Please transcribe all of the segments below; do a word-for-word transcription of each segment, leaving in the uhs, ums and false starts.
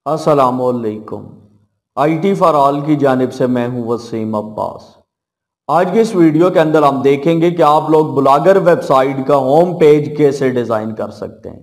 अस्सलामुअलैकुम। I T for all की जानिब से मैं हूं वसीम अब्बास। आज की इस वीडियो के अंदर हम देखेंगे कि आप लोग ब्लॉगर वेबसाइट का होम पेज कैसे डिज़ाइन कर सकते हैं।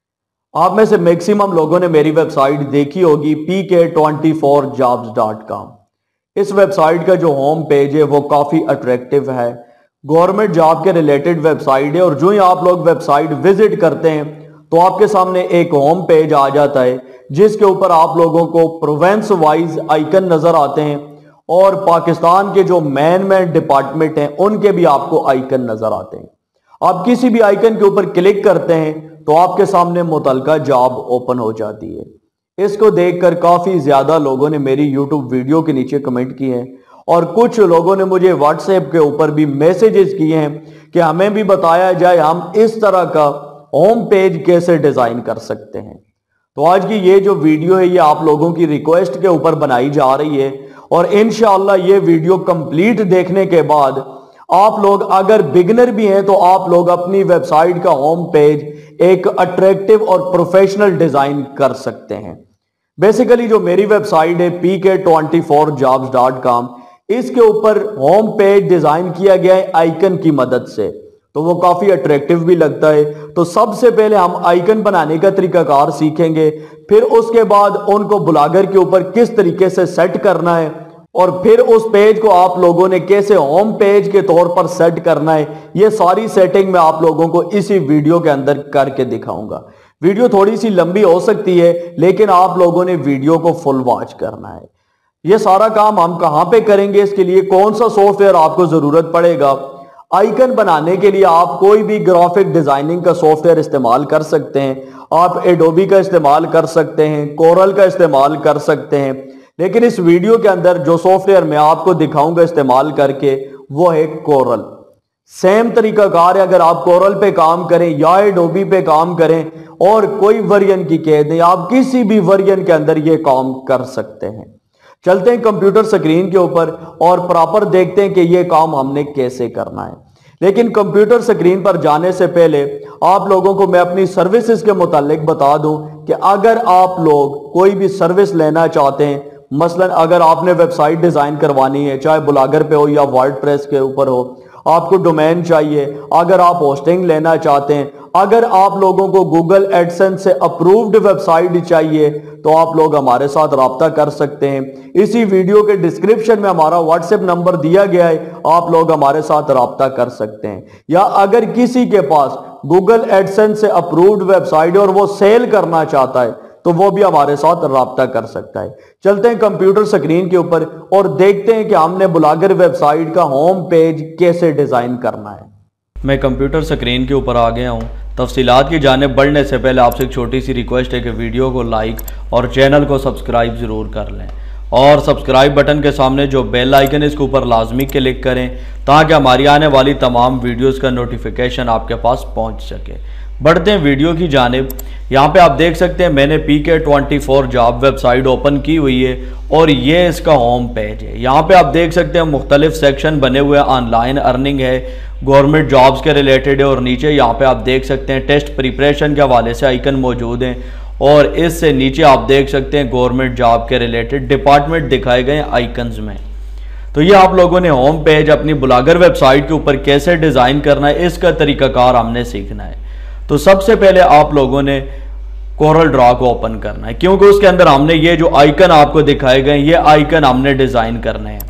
आप में से मैक्सिमम लोगों ने मेरी वेबसाइट देखी होगी P K twenty four jobs dot com. इस वेबसाइट का जो होम पेज है वो काफ़ी अट्रैक्टिव है, गवर्नमेंट जॉब के रिलेटेड वेबसाइट है और जो ही आप लोग वेबसाइट विजिट करते हैं तो आपके सामने एक होम पेज आ जाता है जिसके ऊपर आप लोगों को प्रोविंस वाइज आइकन नजर आते हैं और पाकिस्तान के जो मैन मैन डिपार्टमेंट हैं उनके भी आपको आइकन नजर आते हैं। आप किसी भी आइकन के ऊपर क्लिक करते हैं तो आपके सामने मुतलका जॉब ओपन हो जाती है। इसको देखकर काफी ज्यादा लोगों ने मेरी यूट्यूब वीडियो के नीचे कमेंट किए हैं और कुछ लोगों ने मुझे व्हाट्सएप के ऊपर भी मैसेजेस किए हैं कि हमें भी बताया जाए हम इस तरह का होम पेज कैसे डिजाइन कर सकते हैं। तो आज की ये जो वीडियो है ये आप लोगों की रिक्वेस्ट के ऊपर बनाई जा रही है और इंशाअल्लाह ये वीडियो कंप्लीट देखने के बाद आप लोग अगर बिगिनर भी हैं तो आप लोग अपनी वेबसाइट का होम पेज एक अट्रैक्टिव और प्रोफेशनल डिजाइन कर सकते हैं। बेसिकली जो मेरी वेबसाइट है P K twenty four jobs dot com, इसके ऊपर होम पेज डिजाइन किया गया है आइकन की मदद से, तो वो काफी अट्रैक्टिव भी लगता है। तो सबसे पहले हम आइकन बनाने का तरीकाकार सीखेंगे, फिर उसके बाद उनको ब्लॉगर के ऊपर किस तरीके से सेट करना है और फिर उस पेज को आप लोगों ने कैसे होम पेज के तौर पर सेट करना है, ये सारी सेटिंग मैं आप लोगों को इसी वीडियो के अंदर करके दिखाऊंगा। वीडियो थोड़ी सी लंबी हो सकती है लेकिन आप लोगों ने वीडियो को फुल वॉच करना है। ये सारा काम हम कहां पे करेंगे, इसके लिए कौन सा सॉफ्टवेयर आपको जरूरत पड़ेगा। आइकन बनाने के लिए आप कोई भी ग्राफिक डिजाइनिंग का सॉफ्टवेयर इस्तेमाल कर सकते हैं। आप एडोबी का इस्तेमाल कर सकते हैं, कोरल का इस्तेमाल कर सकते हैं, लेकिन इस वीडियो के अंदर जो सॉफ्टवेयर मैं आपको दिखाऊंगा इस्तेमाल करके वो है कोरल। सेम तरीका कार है, अगर आप कोरल पे काम करें या एडोबी पे काम करें और कोई वर्जन की कह दें, आप किसी भी वर्जन के अंदर ये काम कर सकते हैं। चलते हैं कंप्यूटर स्क्रीन के ऊपर और प्रॉपर देखते हैं कि ये काम हमने कैसे करना है। लेकिन कंप्यूटर स्क्रीन पर जाने से पहले आप लोगों को मैं अपनी सर्विसेज के मुतालिक बता दूं कि अगर आप लोग कोई भी सर्विस लेना चाहते हैं, मसलन अगर आपने वेबसाइट डिजाइन करवानी है, चाहे ब्लॉगर पे हो या वर्डप्रेस के ऊपर हो, आपको डोमेन चाहिए, अगर आप होस्टिंग लेना चाहते हैं, अगर आप लोगों को गूगल एडसेंस से अप्रूव्ड वेबसाइट चाहिए तो आप लोग हमारे साथ राब्ता कर सकते हैं। इसी वीडियो के डिस्क्रिप्शन में हमारा व्हाट्सएप नंबर दिया गया है, आप लोग हमारे साथ राब्ता कर सकते हैं। या अगर किसी के पास गूगल एडसेंस से अप्रूव्ड वेबसाइट है और वो सेल करना चाहता है तो वो भी हमारे साथ राब्ता कर सकता है। चलते हैं कंप्यूटर स्क्रीन के ऊपर और देखते हैं कि हमने ब्लॉगर वेबसाइट का होम पेज कैसे डिजाइन करना है। मैं कंप्यूटर स्क्रीन के ऊपर आ गया हूँ। तफसीलात की जानिब बढ़ने से पहले आपसे एक छोटी सी रिक्वेस्ट है कि वीडियो को लाइक और चैनल को सब्सक्राइब ज़रूर कर लें और सब्सक्राइब बटन के सामने जो बेल आइकन है इसके ऊपर लाजमी क्लिक करें ताकि हमारी आने वाली तमाम वीडियोस का नोटिफिकेशन आपके पास पहुंच सके। बढ़ते हैं वीडियो की जानिब। यहाँ पे आप देख सकते हैं मैंने P K twenty four job website open की हुई है और ये इसका होम पेज है। यहाँ पे आप देख सकते हैं मुख्तलिफ सेक्शन बने हुए हैं, ऑनलाइन अर्निंग है, गवर्नमेंट जॉब्स के रिलेटेड है और नीचे यहाँ पे आप देख सकते हैं टेस्ट प्रिपरेशन के हवाले से आइकन मौजूद हैं और इससे नीचे आप देख सकते हैं गवर्नमेंट जॉब के रिलेटेड डिपार्टमेंट दिखाए गए आइकन्स में। तो ये आप लोगों ने होम पेज अपनी ब्लॉगर वेबसाइट के ऊपर कैसे डिज़ाइन करना है इसका तरीकाकार हमने सीखना है। तो सबसे पहले आप लोगों ने कोरल ड्रॉ को ओपन करना है क्योंकि उसके अंदर हमने ये जो आइकन आपको दिखाए गए ये आइकन हमने डिज़ाइन करने हैं।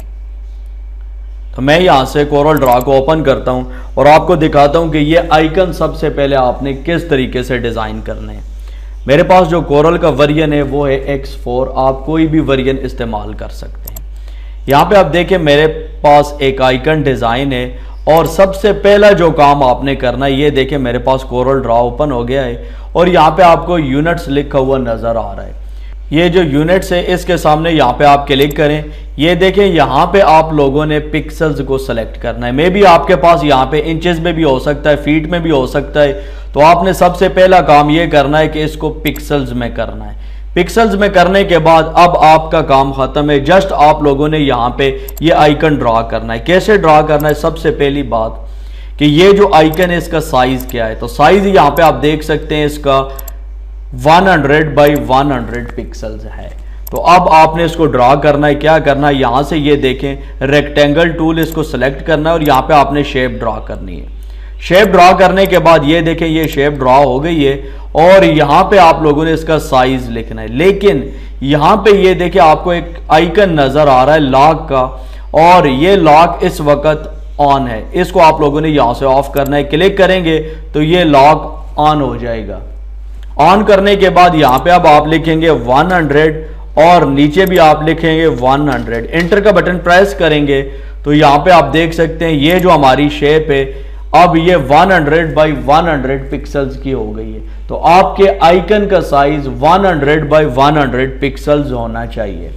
तो मैं यहां से कोरल ड्रॉ को ओपन करता हूं और आपको दिखाता हूं कि ये आइकन सबसे पहले आपने किस तरीके से डिज़ाइन करने हैं। मेरे पास जो कोरल का वर्जन है वो है एक्स फोर, आप कोई भी वर्जन इस्तेमाल कर सकते हैं। यहाँ पे आप देखें मेरे पास एक आइकन डिज़ाइन है और सबसे पहला जो काम आपने करना है, ये देखें मेरे पास कोरल ड्रॉ ओपन हो गया है और यहाँ पे आपको यूनिट्स लिखा हुआ नज़र आ रहा है। ये जो यूनिट्स है इसके सामने यहाँ पे आप क्लिक करें, ये देखें यहाँ पे आप लोगों ने पिक्सल्स को सेलेक्ट करना है। मे भी आपके पास यहाँ पे इंचेस में भी हो सकता है, फीट में भी हो सकता है, तो आपने सबसे पहला काम ये करना है कि इसको पिक्सल्स में करना है। पिक्सल्स में करने के बाद अब आपका काम खत्म है। जस्ट आप लोगों ने यहाँ पे ये आइकन ड्रा करना है। कैसे ड्रा करना है, सबसे पहली बात कि ये जो आइकन है इसका साइज क्या है। तो साइज यहाँ पे आप देख सकते हैं इसका हंड्रेड बाई हंड्रेड पिक्सल्स है। तो अब आपने इसको ड्रा करना है। क्या करना है, यहां से ये देखें रेक्टेंगल टूल, इसको सेलेक्ट करना है और यहां पे आपने शेप ड्रा करनी है। शेप ड्रा करने के बाद ये देखें ये शेप ड्रा हो गई है और यहां पे आप लोगों ने इसका साइज लिखना है। लेकिन यहां पे ये देखें आपको एक आइकन नजर आ रहा है लॉक का, और ये लॉक इस वक्त ऑन है। इसको आप लोगों ने यहां से ऑफ करना है। क्लिक करेंगे तो ये लॉक ऑन हो जाएगा। ऑन करने के बाद यहां पे अब आप लिखेंगे हंड्रेड और नीचे भी आप लिखेंगे हंड्रेड। एंटर का बटन प्रेस करेंगे तो यहां पे आप देख सकते हैं ये जो हमारी शेप है अब ये हंड्रेड बाई हंड्रेड पिक्सल्स की हो गई है। तो आपके आइकन का size hundred by hundred pixels होना चाहिए।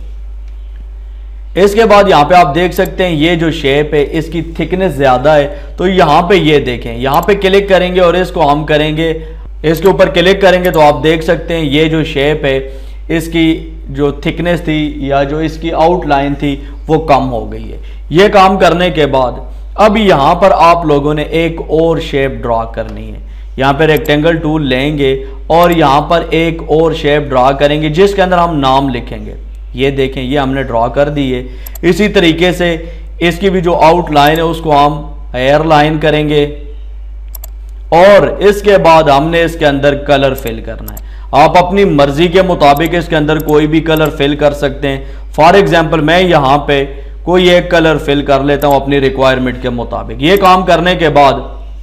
इसके बाद यहां पे आप देख सकते हैं ये जो शेप है इसकी थिकनेस ज्यादा है, तो यहां पे ये देखें, यहां पे क्लिक करेंगे और इसको हम करेंगे, इसके ऊपर क्लिक करेंगे तो आप देख सकते हैं ये जो शेप है इसकी जो थिकनेस थी या जो इसकी आउटलाइन थी वो कम हो गई है। ये काम करने के बाद अब यहां पर आप लोगों ने एक और शेप ड्रा करनी है। यहां पर रेक्टेंगल टूल लेंगे और यहां पर एक और शेप ड्रा करेंगे जिसके अंदर हम नाम लिखेंगे। ये देखें ये हमने ड्रॉ कर दी है। इसी तरीके से इसकी भी जो आउटलाइन है उसको हम हेयर लाइन करेंगे और इसके बाद हमने इसके अंदर कलर फिल करना है। आप अपनी मर्जी के मुताबिक इसके अंदर कोई भी कलर फिल कर सकते हैं। फॉर एग्जांपल मैं यहां पे कोई एक कलर फिल कर लेता हूं अपनी रिक्वायरमेंट के मुताबिक। ये काम करने के बाद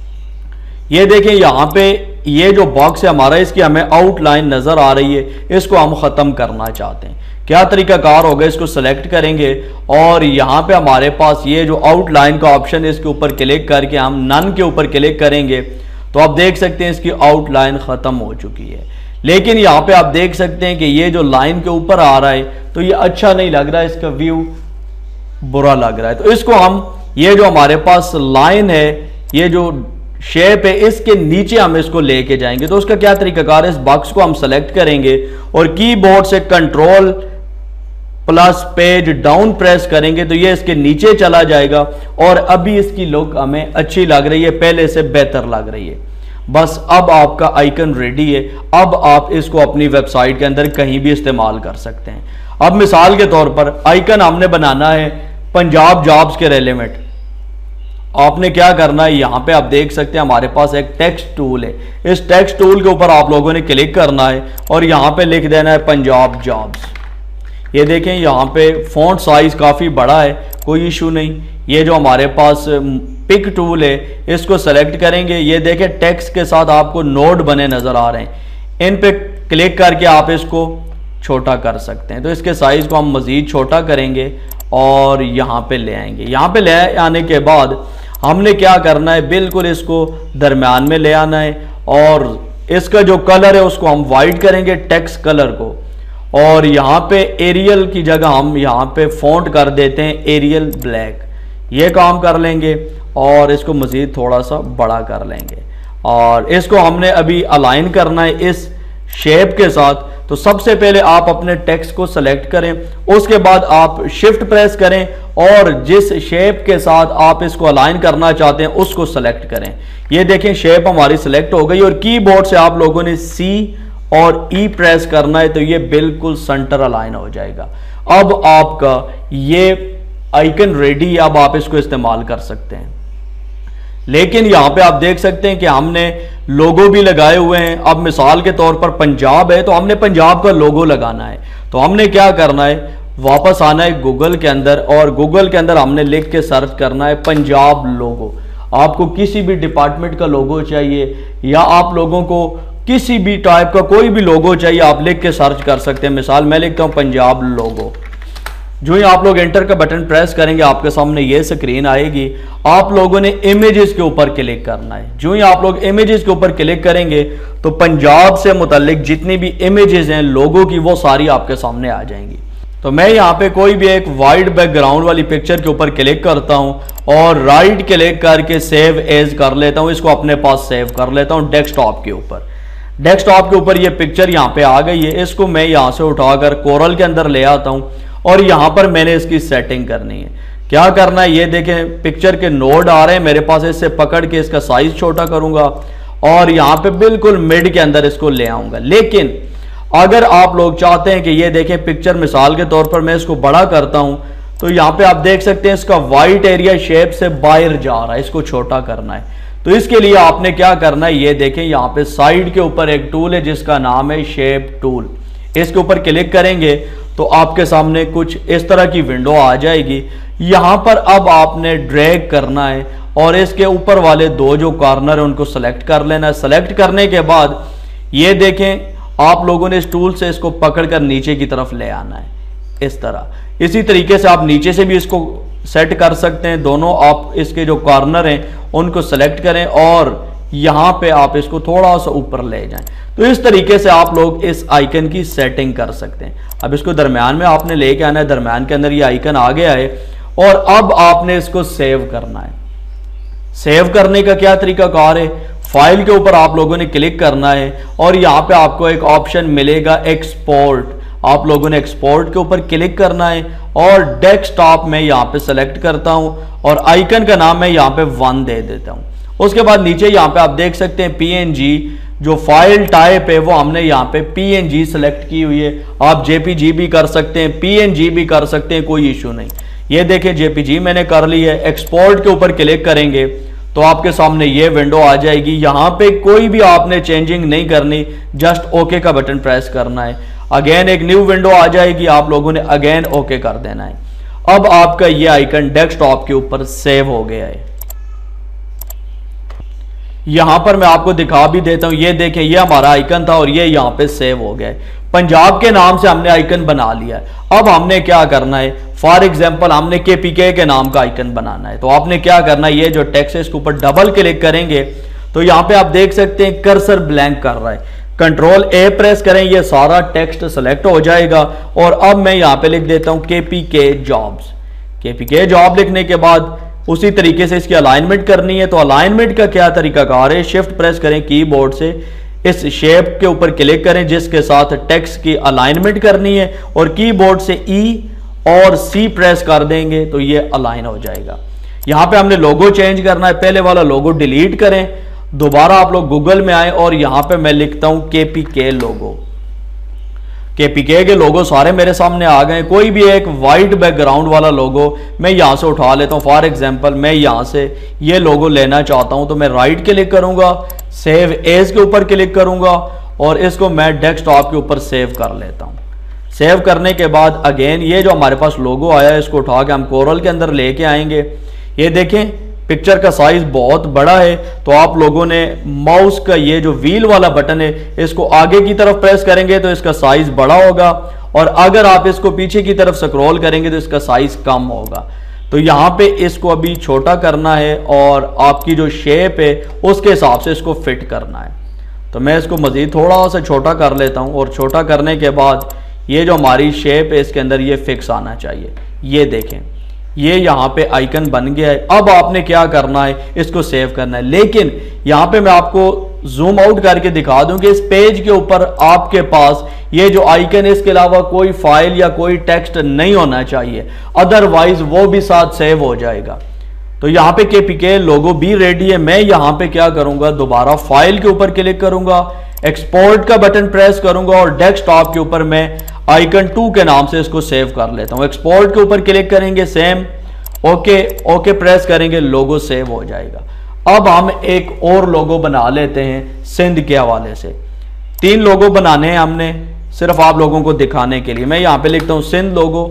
ये देखें यहां पे ये जो बॉक्स है हमारा इसकी हमें आउटलाइन नजर आ रही है, इसको हम खत्म करना चाहते हैं। क्या तरीकाकार होगा, इसको सेलेक्ट करेंगे और यहां पे हमारे पास ये जो आउटलाइन का ऑप्शन है इसके ऊपर क्लिक करके हम नन के ऊपर क्लिक करेंगे तो आप देख सकते हैं इसकी आउटलाइन खत्म हो चुकी है। लेकिन यहां पे आप देख सकते हैं कि ये जो लाइन के ऊपर आ रहा है तो ये अच्छा नहीं लग रहा है, इसका व्यू बुरा लग रहा है। तो इसको हम ये जो हमारे पास लाइन है, ये जो शेप है, इसके नीचे हम इसको लेके जाएंगे। तो उसका क्या तरीकाकार है, इस बॉक्स को हम सेलेक्ट करेंगे और कीबोर्ड से control plus page down press करेंगे तो ये इसके नीचे चला जाएगा और अभी इसकी लुक हमें अच्छी लग रही है, पहले से बेहतर लग रही है। बस अब आपका आइकन रेडी है। अब आप इसको अपनी वेबसाइट के अंदर कहीं भी इस्तेमाल कर सकते हैं। अब मिसाल के तौर पर आइकन हमने बनाना है पंजाब जॉब्स के रेलेवेंट। आपने क्या करना है, यहां पे आप देख सकते हैं हमारे पास एक टेक्स्ट टूल है। इस टेक्स्ट टूल के ऊपर आप लोगों ने क्लिक करना है और यहां पे लिख देना है पंजाब जॉब्स। ये देखें यहां पे फॉन्ट साइज काफी बड़ा है, कोई इशू नहीं। ये जो हमारे पास पिक टूल है इसको सेलेक्ट करेंगे। ये देखें टेक्स्ट के साथ आपको नोड बने नजर आ रहे हैं, इन पे क्लिक करके आप इसको छोटा कर सकते हैं। तो इसके साइज को हम मजीद छोटा करेंगे और यहां पे ले आएंगे। यहां पे ले आने के बाद हमने क्या करना है, बिल्कुल इसको दरम्यान में ले आना है और इसका जो कलर है उसको हम वाइट करेंगे, टेक्स्ट कलर को, और यहां पे एरियल की जगह हम यहां पे फॉन्ट कर देते हैं एरियल ब्लैक। ये काम कर लेंगे और इसको मजीद थोड़ा सा बड़ा कर लेंगे और इसको हमने अभी अलाइन करना है इस शेप के साथ। तो सबसे पहले आप अपने टेक्स्ट को सेलेक्ट करें, उसके बाद आप शिफ्ट प्रेस करें और जिस शेप के साथ आप इसको अलाइन करना चाहते हैं उसको सेलेक्ट करें। ये देखें शेप हमारी सेलेक्ट हो गई और कीबोर्ड से आप लोगों ने सी और ई प्रेस करना है तो ये बिल्कुल सेंटर अलाइन हो जाएगा। अब आपका ये आइकन रेडी है, अब आप इसको इस्तेमाल कर सकते हैं। लेकिन यहां पे आप देख सकते हैं कि हमने लोगो भी लगाए हुए हैं। अब मिसाल के तौर पर पंजाब है तो हमने पंजाब का लोगो लगाना है। तो हमने क्या करना है, वापस आना है गूगल के अंदर और गूगल के अंदर हमने लिख के सर्च करना है पंजाब लोगो। आपको किसी भी डिपार्टमेंट का लोगो चाहिए या आप लोगों को किसी भी टाइप का कोई भी लोगो चाहिए, आप लिख के सर्च कर सकते हैं। मिसाल मैं लिखता हूं पंजाब लोगो। जो ही आप लोग एंटर का बटन प्रेस करेंगे आपके सामने ये स्क्रीन आएगी। आप लोगों ने इमेजेस के ऊपर क्लिक करना है। जो ही आप लोग इमेजेस के ऊपर क्लिक करेंगे तो पंजाब से मुताल्लिक जितनी भी इमेजेस हैं लोगों की वो सारी आपके सामने आ जाएंगी। तो मैं यहाँ पे कोई भी एक वाइट बैकग्राउंड वाली पिक्चर के ऊपर क्लिक करता हूँ और राइट क्लिक करके सेव एज कर लेता हूँ, इसको अपने पास सेव कर लेता हूँ डेस्कटॉप के ऊपर। डेस्कटॉप के ऊपर ये पिक्चर यहाँ पे आ गई है। इसको मैं यहाँ से उठाकर कोरल के अंदर ले आता हूँ और यहां पर मैंने इसकी सेटिंग करनी है। क्या करना है, ये देखें पिक्चर के नोड आ रहे हैं मेरे पास, इससे पकड़ के इसका साइज छोटा करूंगा और यहाँ पे बिल्कुल मिड के अंदर इसको ले आऊंगा। लेकिन अगर आप लोग चाहते हैं कि ये देखें पिक्चर मिसाल के तौर पर मैं इसको बड़ा करता हूं, तो यहाँ पे आप देख सकते हैं इसका वाइट एरिया शेप से बाहर जा रहा है, इसको छोटा करना है। तो इसके लिए आपने क्या करना है, ये देखें यहाँ पे साइड के ऊपर एक टूल है जिसका नाम है शेप टूल। इसके ऊपर क्लिक करेंगे तो आपके सामने कुछ इस तरह की विंडो आ जाएगी। यहां पर अब आपने ड्रैग करना है और इसके ऊपर वाले दो जो कॉर्नर है उनको सेलेक्ट कर लेना है। सेलेक्ट करने के बाद ये देखें आप लोगों ने इस टूल से इसको पकड़कर नीचे की तरफ ले आना है, इस तरह। इसी तरीके से आप नीचे से भी इसको सेट कर सकते हैं। दोनों आप इसके जो कॉर्नर हैं उनको सेलेक्ट करें और यहां पे आप इसको थोड़ा सा ऊपर ले जाएं। तो इस तरीके से आप लोग इस आइकन की सेटिंग कर सकते हैं। अब इसको दरमियान में आपने लेके आना है, दरमियान के अंदर ये आइकन आ गया है और अब आपने इसको सेव करना है। सेव करने का क्या तरीका कार है, फाइल के ऊपर आप लोगों ने क्लिक करना है और यहां पे आपको एक ऑप्शन मिलेगा एक्सपोर्ट। आप लोगों ने एक्सपोर्ट के ऊपर क्लिक करना है और डेस्कटॉप में यहां पे सेलेक्ट करता हूं और आइकन का नाम मैं यहां पे वन दे देता हूं। उसके बाद नीचे यहां पे आप देख सकते हैं पीएनजी जो फाइल टाइप है वो हमने यहां पे पीएनजी सेलेक्ट की हुई है। आप जेपीजी भी कर सकते हैं, पीएनजी भी कर सकते हैं, कोई इशू नहीं। ये देखें जेपीजी मैंने कर ली है। एक्सपोर्ट के ऊपर क्लिक करेंगे तो आपके सामने ये विंडो आ जाएगी। यहां पे कोई भी आपने चेंजिंग नहीं करनी, जस्ट ओके का बटन प्रेस करना है। अगेन एक न्यू विंडो आ जाएगी, आप लोगों ने अगेन ओके कर देना है। अब आपका ये आइकन डेस्कटॉप के ऊपर सेव हो गया है। यहां पर मैं आपको दिखा भी देता हूं, ये देखें ये हमारा आइकन था और ये यहां पे सेव हो गया है। पंजाब के नाम से हमने आइकन बना लिया है। अब हमने क्या करना है, फॉर एग्जांपल हमने केपीके के नाम का आइकन बनाना है। तो आपने क्या करना है, ये जो टेक्स्ट है इसके ऊपर डबल क्लिक करेंगे तो यहां पे आप देख सकते हैं कर्सर ब्लैंक कर रहा है। कंट्रोल ए प्रेस करें, ये सारा टेक्स्ट सेलेक्ट हो जाएगा और अब मैं यहां पे लिख देता हूं केपीके जॉब्स। केपीके जॉब लिखने के बाद उसी तरीके से इसकी अलाइनमेंट करनी है। तो अलाइनमेंट का क्या तरीकाकार है, शिफ्ट प्रेस करें कीबोर्ड से, इस शेप के ऊपर क्लिक करें जिसके साथ टेक्स्ट की अलाइनमेंट करनी है और कीबोर्ड से ई और सी प्रेस कर देंगे तो ये अलाइन हो जाएगा। यहां पे हमने लोगो चेंज करना है, पहले वाला लोगो डिलीट करें, दोबारा आप लोग गूगल में आए और यहां पे मैं लिखता हूं केपीके लोगो। केपीके के लोगो सारे मेरे सामने आ गए। कोई भी एक वाइट बैकग्राउंड वाला लोगो मैं यहां से उठा लेता हूं। फॉर एग्जांपल मैं यहां से ये लोगो लेना चाहता हूं तो मैं राइट क्लिक करूंगा, सेव एज के ऊपर क्लिक करूंगा और इसको मैं डेस्कटॉप के ऊपर सेव कर लेता हूं। सेव करने के बाद अगेन ये जो हमारे पास लोगो आया है इसको उठा के हम कोरल के अंदर लेके आएंगे। ये देखें पिक्चर का साइज बहुत बड़ा है तो आप लोगों ने माउस का ये जो व्हील वाला बटन है इसको आगे की तरफ प्रेस करेंगे तो इसका साइज बड़ा होगा और अगर आप इसको पीछे की तरफ स्क्रॉल करेंगे तो इसका साइज कम होगा। तो यहां पे इसको अभी छोटा करना है और आपकी जो शेप है उसके हिसाब से इसको फिट करना है। तो मैं इसको मजीद थोड़ा सा छोटा कर लेता हूं और छोटा करने के बाद ये जो हमारी शेप है इसके अंदर ये फिक्स आना चाहिए। ये देखें ये यहाँ पे आइकन बन गया है। अब आपने क्या करना है, इसको सेव करना है। लेकिन यहाँ पे मैं आपको जूम आउट करके दिखा दूं कि इस पेज के ऊपर आपके पास ये जो आइकन है इसके अलावा कोई फाइल या कोई टेक्स्ट नहीं होना चाहिए, अदरवाइज वो भी साथ सेव हो जाएगा। तो यहाँ पे केपीके लोगो भी रेडी है। मैं यहाँ पे क्या करूंगा, दोबारा फाइल के ऊपर क्लिक करूंगा, एक्सपोर्ट का बटन प्रेस करूंगा और डेस्कटॉप के ऊपर मैं आइकन टू के नाम से इसको सेव कर लेता हूं। एक्सपोर्ट के ऊपर क्लिक करेंगे, सेम ओके ओके प्रेस करेंगे, लोगो सेव हो जाएगा। अब हम एक और लोगो बना लेते हैं सिंध के हवाले से। तीन लोगो बनाने हैं हमने सिर्फ आप लोगों को दिखाने के लिए। मैं यहाँ पे लिखता हूँ सिंध लोगो।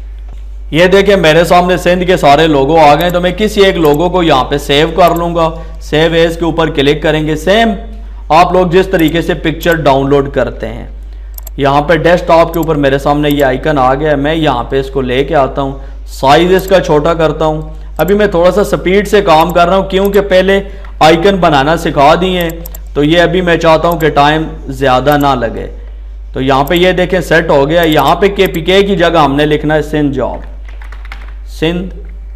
ये देखें मेरे सामने सिंध के सारे लोगो आ गए। तो मैं किसी एक लोगो को यहाँ पे सेव कर लूंगा। सेव एज के ऊपर क्लिक करेंगे। सेम आप लोग जिस तरीके से पिक्चर डाउनलोड करते हैं, यहाँ पे डेस्कटॉप के ऊपर मेरे सामने ये आइकन आ गया है। मैं यहाँ पे इसको लेके आता हूँ, साइज इसका छोटा करता हूँ। अभी मैं थोड़ा सा स्पीड से काम कर रहा हूँ क्योंकि पहले आइकन बनाना सिखा दिए हैं तो ये अभी मैं चाहता हूँ कि टाइम ज़्यादा ना लगे। तो यहाँ पे ये देखें सेट हो गया। यहाँ पे केपीके की जगह हमने लिखना है सिंध जॉब, सिंध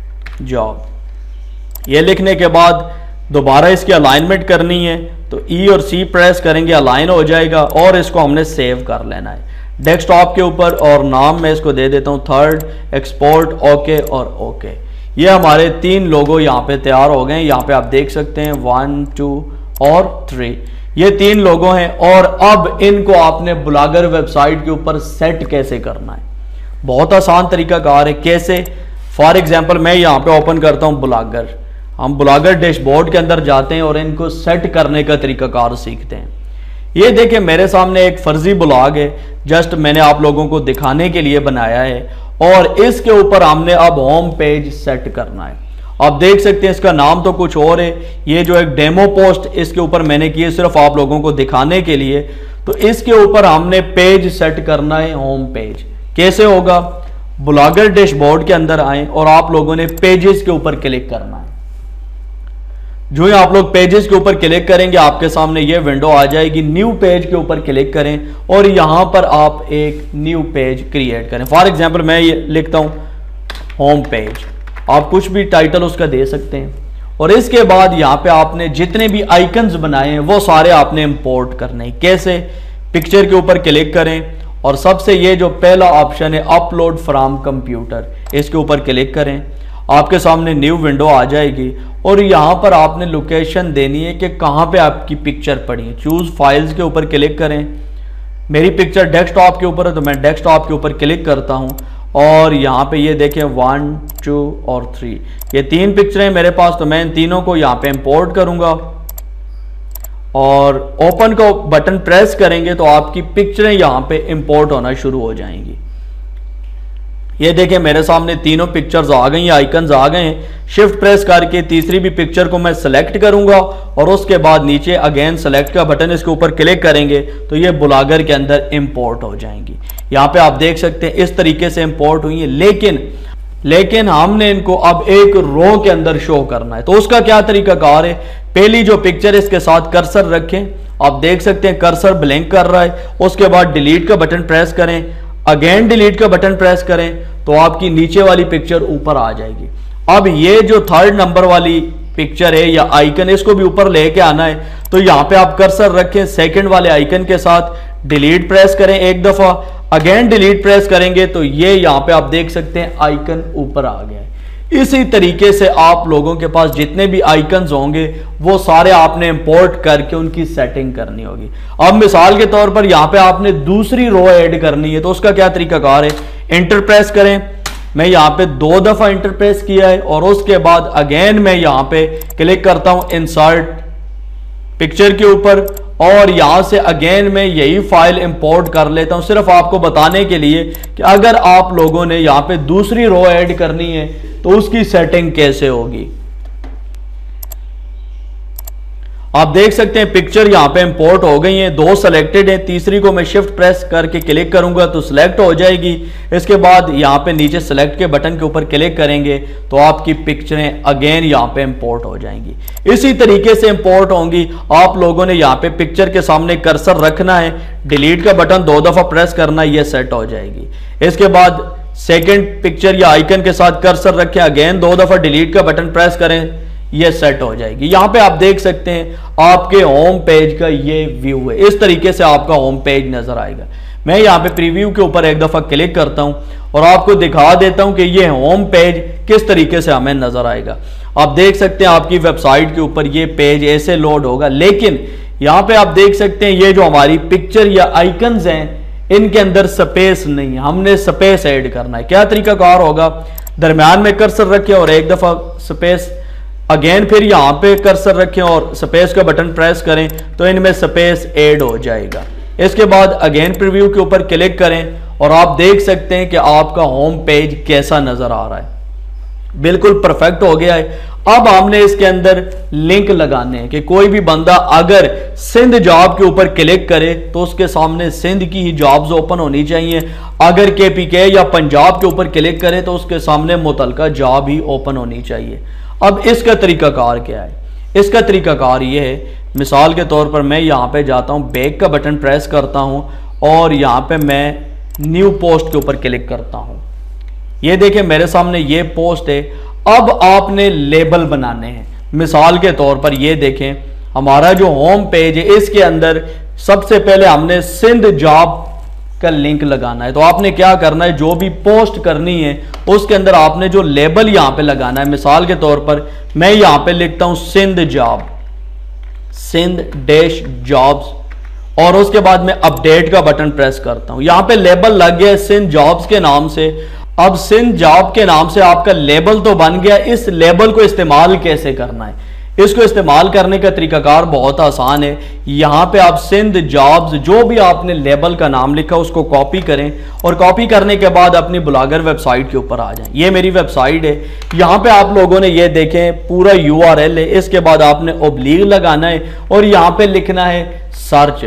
जॉब। ये लिखने के बाद दोबारा इसकी अलाइनमेंट करनी है तो ई और सी प्रेस करेंगे, अलाइन हो जाएगा और इसको हमने सेव कर लेना है डेस्कटॉप के ऊपर। और नाम मैं इसको दे देता हूं थर्ड, एक्सपोर्ट, ओके और ओके। ये हमारे तीन लोगो यहाँ पे तैयार हो गए। यहाँ पे आप देख सकते हैं वन टू और थ्री, ये तीन लोगो हैं। और अब इनको आपने ब्लॉगर वेबसाइट के ऊपर सेट कैसे करना है, बहुत आसान तरीका कार है। कैसे? फॉर एग्जांपल मैं यहाँ पे ओपन करता हूँ ब्लॉगर, हम ब्लॉगर डैशबोर्ड के अंदर जाते हैं और इनको सेट करने का तरीका कार सीखते हैं। ये देखिए मेरे सामने एक फर्जी ब्लॉग है, जस्ट मैंने आप लोगों को दिखाने के लिए बनाया है, और इसके ऊपर हमने अब होम पेज सेट करना है। आप देख सकते हैं इसका नाम तो कुछ और है, ये जो एक डेमो पोस्ट इसके ऊपर मैंने की है सिर्फ आप लोगों को दिखाने के लिए। तो इसके ऊपर हमने पेज सेट करना है, होम पेज। कैसे होगा? ब्लॉगर डैशबोर्ड के अंदर आए और आप लोगों ने पेजेस के ऊपर क्लिक करना है। जो ही आप लोग पेजेस के ऊपर क्लिक करेंगे आपके सामने ये विंडो आ जाएगी। न्यू पेज के ऊपर क्लिक करें और यहां पर आप एक न्यू पेज क्रिएट करें। फॉर एग्जांपल मैं ये लिखता हूं होम पेज, आप कुछ भी टाइटल उसका दे सकते हैं। और इसके बाद यहाँ पे आपने जितने भी आइकन्स बनाए हैं वो सारे आपने इंपोर्ट करने हैं। कैसे? पिक्चर के ऊपर क्लिक करें और सबसे ये जो पहला ऑप्शन है अपलोड फ्रॉम कंप्यूटर, इसके ऊपर क्लिक करें। आपके सामने न्यू विंडो आ जाएगी और यहाँ पर आपने लोकेशन देनी है कि कहाँ पे आपकी पिक्चर पड़ी है। चूज फाइल्स के ऊपर क्लिक करें। मेरी पिक्चर डेस्कटॉप के ऊपर है तो मैं डेस्कटॉप के ऊपर क्लिक करता हूँ और यहाँ पे ये देखें वन टू और थ्री, ये तीन पिक्चरें मेरे पास, तो मैं इन तीनों को यहाँ पे इंपोर्ट करूंगा और ओपन को बटन प्रेस करेंगे तो आपकी पिक्चरें यहाँ पे इंपोर्ट होना शुरू हो जाएंगी। ये देखें मेरे सामने तीनों पिक्चर्स आ गई, आइकन्स आ गए हैं। शिफ्ट प्रेस करके तीसरी भी पिक्चर को मैं सेलेक्ट करूंगा और उसके बाद नीचे अगेन सेलेक्ट का बटन इसके ऊपर क्लिक करेंगे तो ये ब्लॉगर के अंदर इंपोर्ट हो जाएंगी। यहाँ पे आप देख सकते हैं इस तरीके से इंपोर्ट हुई है, लेकिन लेकिन हमने इनको अब एक रो के अंदर शो करना है। तो उसका क्या तरीका कार है? पहली जो पिक्चर इसके साथ कर्सर रखें, आप देख सकते हैं कर्सर ब्लिंक कर रहा है। उसके बाद डिलीट का बटन प्रेस करें, अगेन डिलीट का बटन प्रेस करें तो आपकी नीचे वाली पिक्चर ऊपर आ जाएगी। अब ये जो थर्ड नंबर वाली पिक्चर है या आइकन, इसको भी ऊपर लेके आना है। तो यहाँ पे आप कर्सर रखें सेकंड वाले आइकन के साथ, डिलीट प्रेस करें एक दफा, अगेन डिलीट प्रेस करेंगे तो ये यहाँ पे आप देख सकते हैं आइकन ऊपर आ गया है। इसी तरीके से आप लोगों के पास जितने भी आइकन्स होंगे वो सारे आपने इंपोर्ट करके उनकी सेटिंग करनी होगी। अब मिसाल के तौर पर यहाँ पे आपने दूसरी रो ऐड करनी है तो उसका क्या तरीका कार है? इंटर प्रेस करें। मैं यहाँ पे दो दफा इंटर प्रेस किया है और उसके बाद अगेन मैं यहाँ पे क्लिक करता हूं इंसर्ट पिक्चर के ऊपर और यहां से अगेन मैं यही फाइल इंपोर्ट कर लेता हूं, सिर्फ आपको बताने के लिए कि अगर आप लोगों ने यहां पे दूसरी रो ऐड करनी है तो उसकी सेटिंग कैसे होगी। आप देख सकते हैं पिक्चर यहां पे इंपोर्ट हो गई हैं, दो सेलेक्टेड हैं, तीसरी को मैं शिफ्ट प्रेस करके क्लिक करूंगा तो सिलेक्ट हो जाएगी। इसके बाद यहां पे नीचे सेलेक्ट के बटन के ऊपर क्लिक करेंगे तो आपकी पिक्चरें अगेन यहां पे इंपोर्ट हो जाएंगी। इसी तरीके से इंपोर्ट होंगी। आप लोगों ने यहां पे पिक्चर के सामने कर्सर रखना है, डिलीट का बटन दो दफा प्रेस करना, ये सेट हो जाएगी। इसके बाद सेकेंड पिक्चर या आइकन के साथ कर्सर रखें, अगेन दो दफा डिलीट का बटन प्रेस करें, ये सेट हो जाएगी। यहां पे आप देख सकते हैं आपके होम पेज का ये व्यू है। इस तरीके से आपका होम पेज नजर आएगा। मैं यहां पे प्रीव्यू के ऊपर एक दफा क्लिक करता हूं और आपको दिखा देता हूं कि ये होम पेज किस तरीके से हमें नजर आएगा। आप देख सकते हैं आपकी वेबसाइट के ऊपर ये पेज ऐसे लोड होगा, लेकिन यहां पे आप देख सकते हैं ये जो हमारी पिक्चर या आइकन्स हैं इनके अंदर स्पेस नहीं है, हमने स्पेस ऐड करना है। क्या तरीका कार होगा? दरम्यान में कर्सर रखें और एक दफा स्पेस, अगेन फिर यहां पे कर्सर रखें और स्पेस का बटन प्रेस करें तो इनमें स्पेस ऐड हो जाएगा। इसके बाद अगेन प्रीव्यू के ऊपर क्लिक करें और आप देख सकते हैं कि आपका होम पेज कैसा नजर आ रहा है, बिल्कुल परफेक्ट हो गया है। अब हमने इसके अंदर लिंक लगाने हैं कि कोई भी बंदा अगर सिंध जॉब के ऊपर क्लिक करे तो उसके सामने सिंध की ही जॉब्स ओपन होनी चाहिए। अगर केपीके या पंजाब के ऊपर क्लिक करे तो उसके सामने मुतलका जॉब ही ओपन होनी चाहिए। अब इसका तरीकाकार क्या है? इसका तरीकाकार ये है, मिसाल के तौर पर मैं यहाँ पे जाता हूँ, बैक का बटन प्रेस करता हूँ और यहाँ पे मैं न्यू पोस्ट के ऊपर क्लिक करता हूँ। ये देखिए मेरे सामने ये पोस्ट है। अब आपने लेबल बनाने हैं। मिसाल के तौर पर ये देखें हमारा जो होम पेज है इसके अंदर सबसे पहले हमने सिंध जॉब का लिंक लगाना है। तो आपने क्या करना है, जो भी पोस्ट करनी है उसके अंदर आपने जो लेबल यहां पे लगाना है। मिसाल के तौर पर मैं यहां पे लिखता हूं Sindh job. Sindh dash jobs और उसके बाद मैं अपडेट का बटन प्रेस करता हूं। यहां पे लेबल लग गया सिंध जॉब्स के नाम से। अब सिंध जॉब के नाम से आपका लेबल तो बन गया, इस लेबल को इस्तेमाल कैसे करना है? इसको इस्तेमाल करने का तरीकाकार बहुत आसान है। यहां पे आप सिंध जॉब्स जो भी आपने लेबल का नाम लिखा उसको कॉपी करें और कॉपी करने के बाद अपनी ब्लॉगर वेबसाइट के ऊपर आ जाएं। ये मेरी वेबसाइट है। यहां पे आप लोगों ने ये देखें पूरा यू आर एल है। इसके बाद आपने ओब्लीग लगाना है और यहां पे लिखना है search,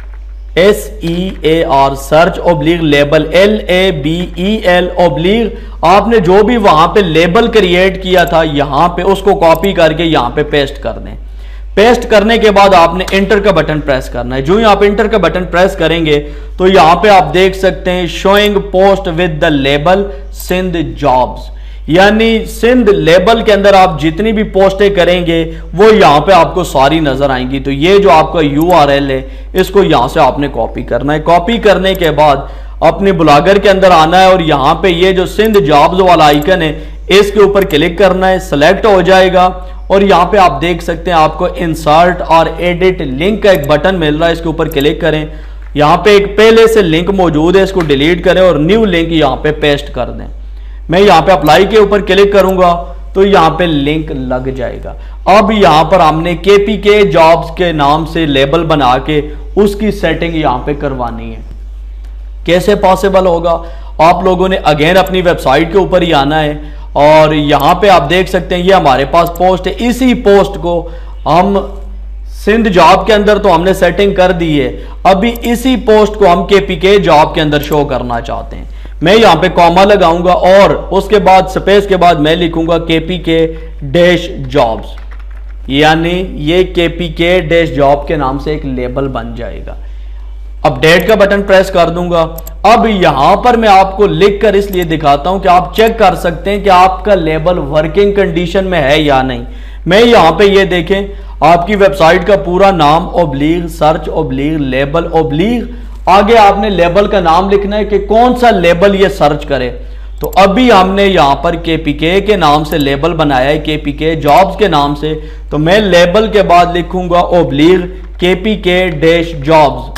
S E A R, search oblique label, L A B E L oblique. आपने जो भी वहां पे लेबल क्रिएट किया था यहां पे उसको कॉपी करके यहां पे पेस्ट कर दें। पेस्ट करने के बाद आपने इंटर का बटन प्रेस करना है। जो ही आप इंटर का बटन प्रेस करेंगे तो यहां पे आप देख सकते हैं showing post with the label Sindh jobs, यानी सिंध लेबल के अंदर आप जितनी भी पोस्टें करेंगे वो यहां पे आपको सारी नजर आएंगी। तो ये जो आपका यू आर एल है इसको यहां से आपने कॉपी करना है। कॉपी करने के बाद अपने ब्लॉगर के अंदर आना है और यहां पे ये जो सिंध जॉब्स वाला आइकन है इसके ऊपर क्लिक करना है, सेलेक्ट हो जाएगा और यहां पे आप देख सकते हैं आपको इंसर्ट और एडिट लिंक का एक बटन मिल रहा है, इसके ऊपर क्लिक करें। यहां पे एक पहले से लिंक मौजूद है, इसको डिलीट करें और न्यू लिंक यहां पे पेस्ट कर दें। मैं यहां पे अप्लाई के ऊपर क्लिक करूंगा तो यहां पे लिंक लग जाएगा। अब यहां पर हमने केपीके जॉब्स के नाम से लेबल बना के उसकी सेटिंग यहां पे करवानी है। कैसे पॉसिबल होगा? आप लोगों ने अगेन अपनी वेबसाइट के ऊपर ही आना है और यहां पे आप देख सकते हैं ये हमारे पास पोस्ट है। इसी पोस्ट को हम सिंध जॉब के अंदर तो हमने सेटिंग कर दी है, अभी इसी पोस्ट को हम केपीके जॉब के अंदर शो करना चाहते हैं। मैं यहां पे कॉमा लगाऊंगा और उसके बाद स्पेस के बाद मैं लिखूंगा केपीके डैश जॉब्स, यानी ये केपीके डैश जॉब के नाम से एक लेबल बन जाएगा। अपडेट का बटन प्रेस कर दूंगा। अब यहां पर मैं आपको लिखकर इसलिए दिखाता हूं कि आप चेक कर सकते हैं कि आपका लेबल वर्किंग कंडीशन में है या नहीं। मैं यहां पे ये देखें आपकी वेबसाइट का पूरा नाम ओब्लीग सर्च ओब्लीग लेबल ओब्लीग, आगे आपने लेबल का नाम लिखना है कि कौन सा लेबल ये सर्च करे। तो अभी हमने यहां पर केपीके के नाम से लेबल बनाया है, केपीके जॉब्स के नाम से। तो मैं लेबल के बाद लिखूंगा ओब्लीग केपीके डैश जॉब्स,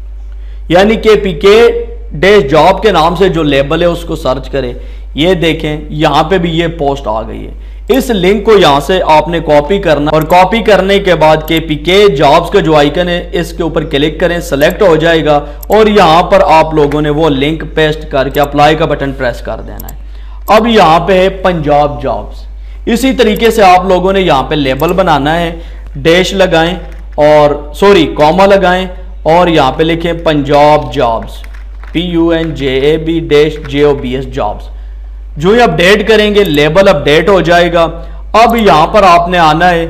यानी केपीके डैश जॉब के नाम से जो लेबल है उसको सर्च करें। ये देखें यहां पे भी ये पोस्ट आ गई है। इस लिंक को यहां से आपने कॉपी करना और कॉपी करने के बाद केपीके जॉब्स का जो आइकन है इसके ऊपर क्लिक करें, सेलेक्ट हो जाएगा और यहां पर आप लोगों ने वो लिंक पेस्ट करके अप्लाई का बटन प्रेस कर देना है। अब यहां पे है पंजाब जॉब्स। इसी तरीके से आप लोगों ने यहां पे लेबल बनाना है, डैश लगाएं और सॉरी कॉमा लगाएं और यहां पे लिखें Punjab jobs, P U N J A B dash J O B S jobs. जो ही अपडेट करेंगे लेबल अपडेट हो जाएगा। अब यहां पर आपने आना है,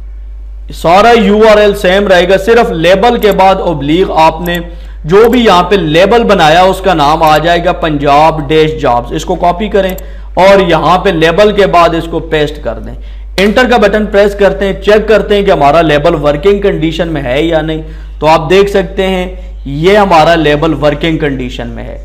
सारा यूआरएल सेम रहेगा, सिर्फ लेबल के बाद ओब्लीग आपने जो भी यहां पे लेबल बनाया उसका नाम आ जाएगा पंजाब डैश जॉब्स। इसको कॉपी करें और यहां पे लेबल के बाद इसको पेस्ट कर दें। इंटर का बटन प्रेस करते हैं, चेक करते हैं कि हमारा लेबल वर्किंग कंडीशन में है या नहीं। तो आप देख सकते हैं ये हमारा लेबल वर्किंग कंडीशन में है।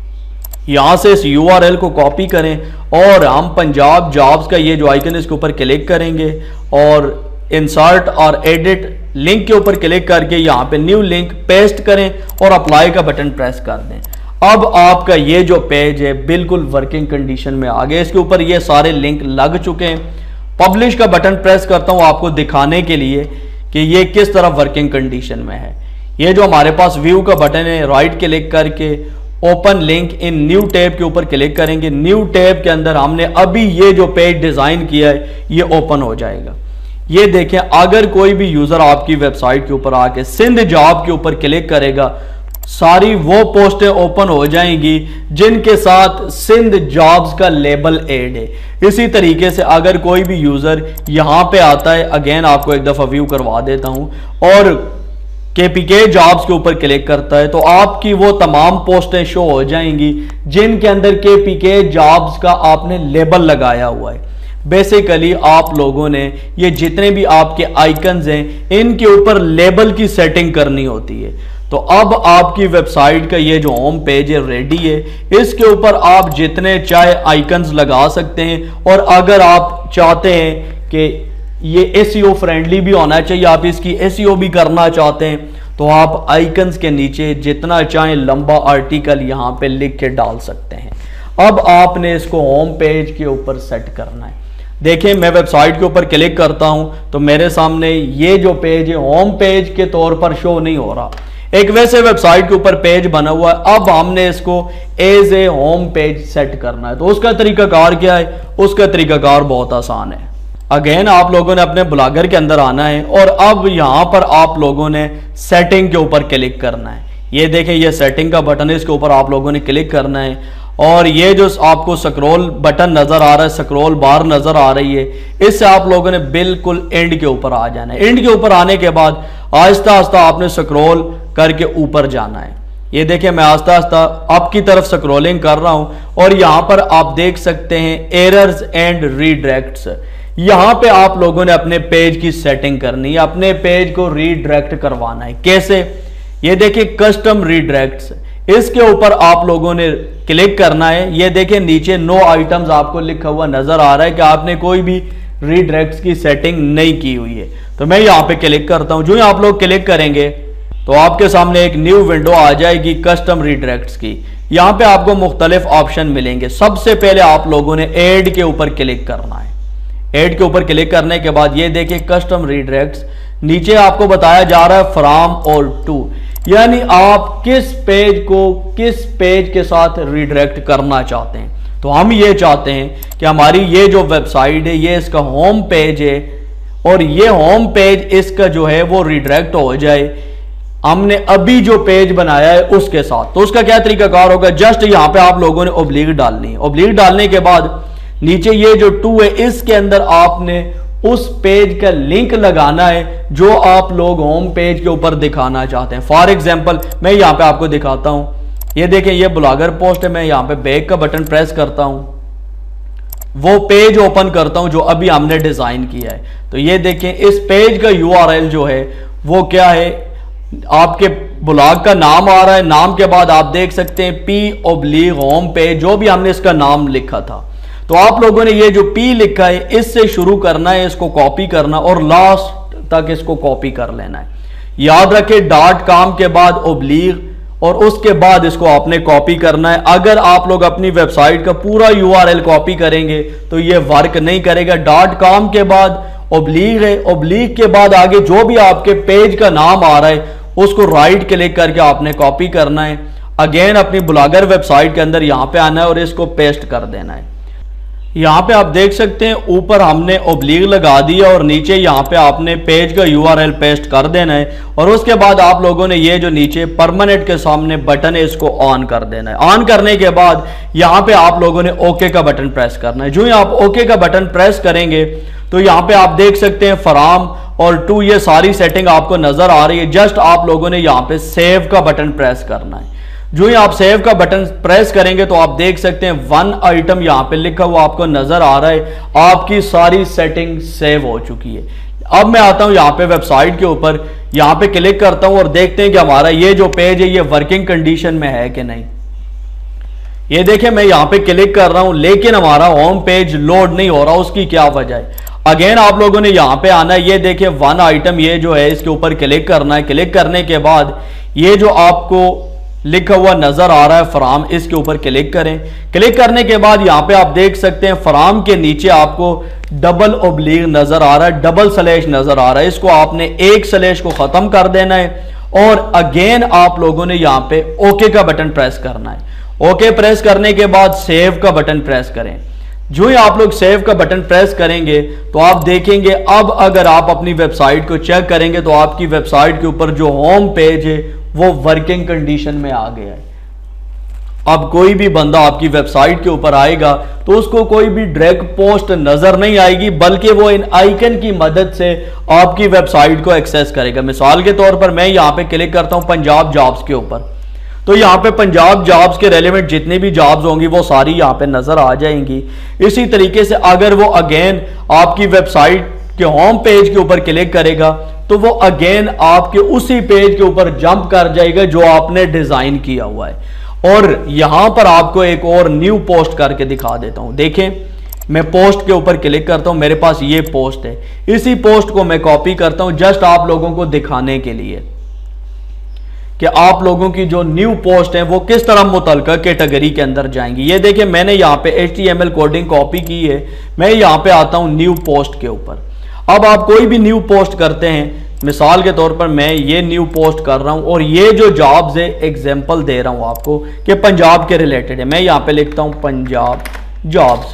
यहां से इस यूआरएल को कॉपी करें और हम पंजाब जॉब्स का ये जो आइकन है इसके ऊपर क्लिक करेंगे और इंसर्ट और एडिट लिंक के ऊपर क्लिक करके यहां पे न्यू लिंक पेस्ट करें और अप्लाई का बटन प्रेस कर दें। अब आपका ये जो पेज है बिल्कुल वर्किंग कंडीशन में आ गया। इसके ऊपर ये सारे लिंक लग चुके हैं। पब्लिश का बटन प्रेस करता हूं आपको दिखाने के लिए कि ये किस तरह वर्किंग कंडीशन में है। ये जो हमारे पास व्यू का बटन है, राइट क्लिक करके open link in new tab के ऊपर क्लिक करेंगे। न्यू टैब के अंदर हमने अभी ये जो पेज डिजाइन किया है ये ओपन हो जाएगा। ये देखें, अगर कोई भी यूजर आपकी वेबसाइट के ऊपर आके सिंध जॉब के ऊपर क्लिक करेगा, सारी वो पोस्टें ओपन हो जाएंगी जिनके साथ सिंध जॉब्स का लेबल ऐड है। इसी तरीके से अगर कोई भी यूजर यहां पे आता है, अगेन आपको एक दफा व्यू करवा देता हूं, और केपीके जॉब्स के ऊपर क्लिक करता है, तो आपकी वो तमाम पोस्टें शो हो जाएंगी जिनके अंदर केपीके जॉब्स का आपने लेबल लगाया हुआ है। बेसिकली आप लोगों ने ये जितने भी आपके आइकन्स हैं इनके ऊपर लेबल की सेटिंग करनी होती है। तो अब आपकी वेबसाइट का ये जो होम पेज है रेडी है। इसके ऊपर आप जितने चाहे आइकन्स लगा सकते हैं और अगर आप चाहते हैं कि ये एसईओ फ्रेंडली भी होना चाहिए। आप इसकी एसईओ भी करना चाहते हैं तो आप आइकन्स के नीचे जितना चाहें लंबा आर्टिकल यहां पे लिख के डाल सकते हैं। अब आपने इसको होम पेज के ऊपर सेट करना है। देखिए मैं वेबसाइट के ऊपर क्लिक करता हूं तो मेरे सामने ये जो पेज है होम पेज के तौर पर शो नहीं हो रहा, एक वैसे वेबसाइट के ऊपर पेज बना हुआ है। अब हमने इसको as a home page set करना है। तो उसका तरीकाकार क्या है? उसका तरीकाकार बहुत आसान है। अगेन आप लोगों ने अपने ब्लॉगर के अंदर आना है और अब यहां पर आप लोगों ने सेटिंग के ऊपर क्लिक करना है। ये देखें ये सेटिंग का बटन है, इसके ऊपर आप लोगों ने क्लिक करना है और ये जो आपको स्क्रॉल बटन नजर आ रहा है, स्क्रॉल बार नजर आ रही है, इससे आप लोगों ने बिल्कुल एंड के ऊपर आ जाना है। एंड के ऊपर आने के बाद आहिस्ता आहिस्ता आपने स्क्रॉल करके ऊपर जाना है। ये देखिए मैं आहिस्ता आहिस्ता आपकी तरफ स्क्रॉलिंग कर रहा हूं और यहां पर आप देख सकते हैं एरर्स एंड रीडायरेक्ट्स। यहां पे आप लोगों ने अपने पेज की सेटिंग करनी है, अपने पेज को रीडायरेक्ट करवाना है। कैसे? ये देखिए कस्टम रीडायरेक्ट्स, इसके ऊपर आप लोगों ने क्लिक करना है। ये देखिए नीचे नो आइटम्स आपको लिखा हुआ नजर आ रहा है कि आपने कोई भी रीडायरेक्ट्स की सेटिंग नहीं की हुई है। तो मैं यहां पे क्लिक करता हूं। जो ही आप लोग क्लिक करेंगे तो आपके सामने एक न्यू विंडो आ जाएगी कस्टम रीडायरेक्ट्स की। यहां पे आपको मुख्तलिफ ऑप्शन मिलेंगे। सबसे पहले आप लोगों ने ऐड के ऊपर क्लिक करना है। ऐड के ऊपर क्लिक करने के बाद ये देखिए कस्टम रीडायरेक्ट्स, नीचे आपको बताया जा रहा है फ्रॉम और टू, यानी आप किस पेज को किस पेज के साथ रीडायरेक्ट करना चाहते हैं। तो हम ये चाहते हैं कि हमारी ये जो वेबसाइट है ये इसका होम पेज है और ये होम पेज इसका जो है वो रीडायरेक्ट हो जाए हमने अभी जो पेज बनाया है उसके साथ। तो उसका क्या तरीकाकार होगा? जस्ट यहां पे आप लोगों ने ओब्लिक डालनी है। ओब्लिक डालने के बाद नीचे ये जो टू है इसके अंदर आपने उस पेज का लिंक लगाना है जो आप लोग होम पेज के ऊपर दिखाना चाहते हैं। फॉर एग्जांपल मैं यहां पे आपको दिखाता हूं। ये देखें ये ब्लॉगर पोस्ट है। मैं यहां पे बैक का बटन प्रेस करता हूं, वो पेज ओपन करता हूं जो अभी हमने डिजाइन किया है। तो ये देखें इस पेज का यूआरएल जो है वो क्या है, आपके ब्लॉग का नाम आ रहा है। नाम के बाद आप देख सकते हैं पी ओब्लिक होम पेज, जो भी हमने इसका नाम लिखा था। तो आप लोगों ने ये जो पी लिखा है इससे शुरू करना है, इसको कॉपी करना और लास्ट तक इसको कॉपी कर लेना है। याद रखें डॉट कॉम के बाद ओब्लिक और उसके बाद इसको आपने कॉपी करना है। अगर आप लोग अपनी वेबसाइट का पूरा यूआरएल कॉपी करेंगे तो ये वर्क नहीं करेगा। डॉट कॉम के बाद ओब्लिक है, ओब्लिक के बाद आगे जो भी आपके पेज का नाम आ रहा है उसको राइट क्लिक करके आपने कॉपी करना है। अगेन अपनी ब्लॉगर वेबसाइट के अंदर यहां पे आना है और इसको पेस्ट कर देना है। यहां पे आप देख सकते हैं ऊपर हमने ओब्लिक लगा दिया और नीचे यहां पे आपने पेज का यूआरएल पेस्ट कर देना है और उसके बाद आप लोगों ने ये जो नीचे परमानेंट के सामने बटन है इसको ऑन कर देना है। ऑन करने के बाद यहां पे आप लोगों ने ओके का बटन प्रेस करना है। जो ही आप ओके का बटन प्रेस करेंगे तो यहां पे आप देख सकते हैं फ्रॉम और टू ये सारी सेटिंग आपको नजर आ रही है। जस्ट आप लोगों ने यहां पे सेव का बटन प्रेस करना है। जो ही आप सेव का बटन प्रेस करेंगे तो आप देख सकते हैं वन आइटम यहां पे लिखा हुआ आपको नजर आ रहा है। आपकी सारी सेटिंग सेव हो चुकी है। अब मैं आता हूं यहां पे वेबसाइट के ऊपर, यहां पे क्लिक करता हूं और देखते हैं कि हमारा ये जो पेज है ये वर्किंग कंडीशन में है कि नहीं। ये देखिए मैं यहां पे क्लिक कर रहा हूं लेकिन हमारा होम पेज लोड नहीं हो रहा। उसकी क्या वजह है? अगेन आप लोगों ने यहां पे आना है। ये देखिए वन आइटम ये जो है इसके ऊपर क्लिक करना है। क्लिक करने के बाद ये जो आपको लिखा हुआ नजर आ रहा है फ्रॉम, इसके ऊपर क्लिक करें। क्लिक करने के बाद यहां पे आप देख सकते हैं फ्रॉम के नीचे आपको डबल ओब्लिक नजर आ रहा है, डबल स्लैश नजर आ रहा है। इसको आपने एक स्लैश को खत्म कर देना है और अगेन आप लोगों ने यहां पे ओके का बटन प्रेस करना है। ओके प्रेस करने के बाद सेव का बटन प्रेस करें। जो ही आप लोग सेव का बटन प्रेस करेंगे तो आप देखेंगे अब अगर आप अपनी वेबसाइट को चेक करेंगे तो आपकी वेबसाइट के ऊपर जो होम पेज है वो वर्किंग कंडीशन में आ गया है। अब कोई भी बंदा आपकी वेबसाइट के ऊपर आएगा तो उसको कोई भी ड्रैग पोस्ट नजर नहीं आएगी, बल्कि वो इन आइकन की मदद से आपकी वेबसाइट को एक्सेस करेगा। मिसाल के तौर पर मैं यहां पे क्लिक करता हूं पंजाब जॉब्स के ऊपर, तो यहां पे पंजाब जॉब्स के रेलेवेंट जितनी भी जॉब्स होंगी वो सारी यहां पे नजर आ जाएंगी। इसी तरीके से अगर वो अगेन आपकी वेबसाइट के होम पेज के ऊपर क्लिक करेगा तो वो अगेन आपके उसी पेज के ऊपर जंप कर जाएगा जो आपने डिजाइन किया हुआ है। और यहां पर आपको एक और न्यू पोस्ट करके दिखा देता हूं। देखें मैं पोस्ट के ऊपर क्लिक करता हूं, मेरे पास ये पोस्ट है। इसी पोस्ट को मैं कॉपी करता हूं जस्ट आप लोगों को दिखाने के लिए कि आप लोगों की जो न्यू पोस्ट है वो किस तरह मुतलका कैटेगरी के अंदर जाएंगी। ये देखिए मैंने यहाँ पे H T M L coding copy की है। मैं यहाँ पे आता हूँ न्यू पोस्ट के ऊपर। अब आप कोई भी न्यू पोस्ट करते हैं, मिसाल के तौर पर मैं ये न्यू पोस्ट कर रहा हूँ और ये जो जॉब्स है एग्जाम्पल दे रहा हूँ आपको कि पंजाब के रिलेटेड है। मैं यहाँ पे लिखता हूँ पंजाब जॉब्स,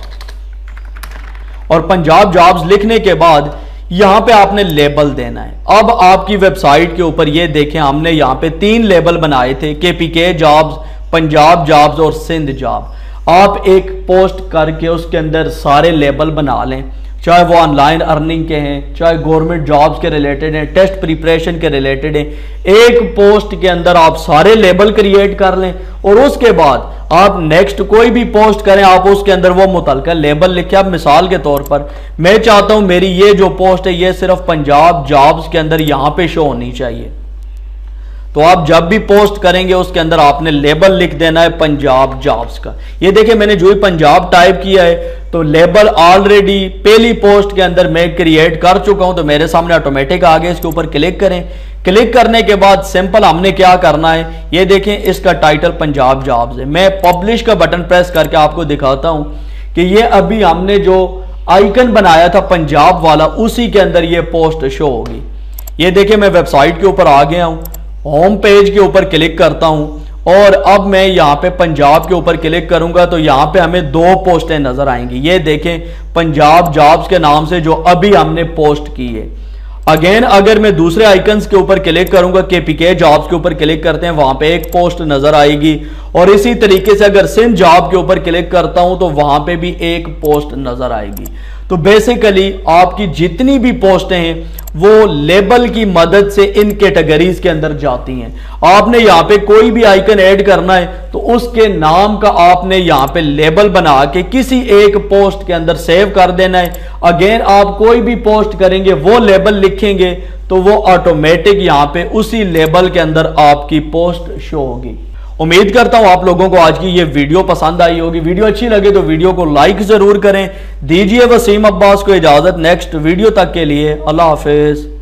और पंजाब जॉब्स लिखने के बाद यहां पे आपने लेबल देना है। अब आपकी वेबसाइट के ऊपर ये देखें हमने यहां पे तीन लेबल बनाए थे, केपीके जॉब्स, पंजाब जॉब्स और सिंध जॉब। आप एक पोस्ट करके उसके अंदर सारे लेबल बना लें, चाहे वो ऑनलाइन अर्निंग के हैं, चाहे गवर्नमेंट जॉब्स के रिलेटेड हैं, टेस्ट प्रिपरेशन के रिलेटेड हैं। एक पोस्ट के अंदर आप सारे लेबल क्रिएट कर लें और उसके बाद आप नेक्स्ट कोई भी पोस्ट करें, आप उसके अंदर वो मुतलका लेबल लिखे। अब मिसाल के तौर पर मैं चाहता हूं मेरी ये जो पोस्ट है ये सिर्फ पंजाब जॉब्स के अंदर यहां पे शो होनी चाहिए, तो आप जब भी पोस्ट करेंगे उसके अंदर आपने लेबल लिख देना है पंजाब जॉब्स का। ये देखिए मैंने जो ही पंजाब टाइप किया है तो लेबल ऑलरेडी पहली पोस्ट के अंदर मैं क्रिएट कर चुका हूं, तो मेरे सामने ऑटोमेटिक आ गया। इसके ऊपर क्लिक करें। क्लिक करने के बाद सिंपल हमने क्या करना है, ये देखें इसका टाइटल पंजाब जॉब्स है। मैं पब्लिश का बटन प्रेस करके आपको दिखाता हूं कि ये अभी हमने जो आइकन बनाया था पंजाब वाला उसी के अंदर ये पोस्ट शो होगी। ये देखिए मैं वेबसाइट के ऊपर आ गया हूं, होम पेज के ऊपर क्लिक करता हूं और अब मैं यहां पे पंजाब के ऊपर क्लिक करूंगा तो यहां पे हमें दो पोस्टें नजर आएंगी। ये देखें पंजाब जॉब्स के नाम से जो अभी हमने पोस्ट की है। अगेन अगर मैं दूसरे आइकन्स के ऊपर क्लिक करूंगा, केपीके जॉब्स के ऊपर क्लिक करते हैं, वहां पे एक पोस्ट नजर आएगी और इसी तरीके से अगर सिंध जॉब के ऊपर क्लिक करता हूं तो वहां पे भी एक पोस्ट नजर आएगी। तो बेसिकली आपकी जितनी भी पोस्टें हैं वो लेबल की मदद से इन कैटेगरीज के अंदर जाती हैं। आपने यहां पे कोई भी आइकन ऐड करना है तो उसके नाम का आपने यहां पे लेबल बना के किसी एक पोस्ट के अंदर सेव कर देना है। अगेन आप कोई भी पोस्ट करेंगे वो लेबल लिखेंगे तो वो ऑटोमेटिक यहां पे उसी लेबल के अंदर आपकी पोस्ट शो होगी। उम्मीद करता हूं आप लोगों को आज की ये वीडियो पसंद आई होगी। वीडियो अच्छी लगे तो वीडियो को लाइक जरूर करें। दीजिए वसीम अब्बास को इजाजत। नेक्स्ट वीडियो तक के लिए अल्लाह हाफिज।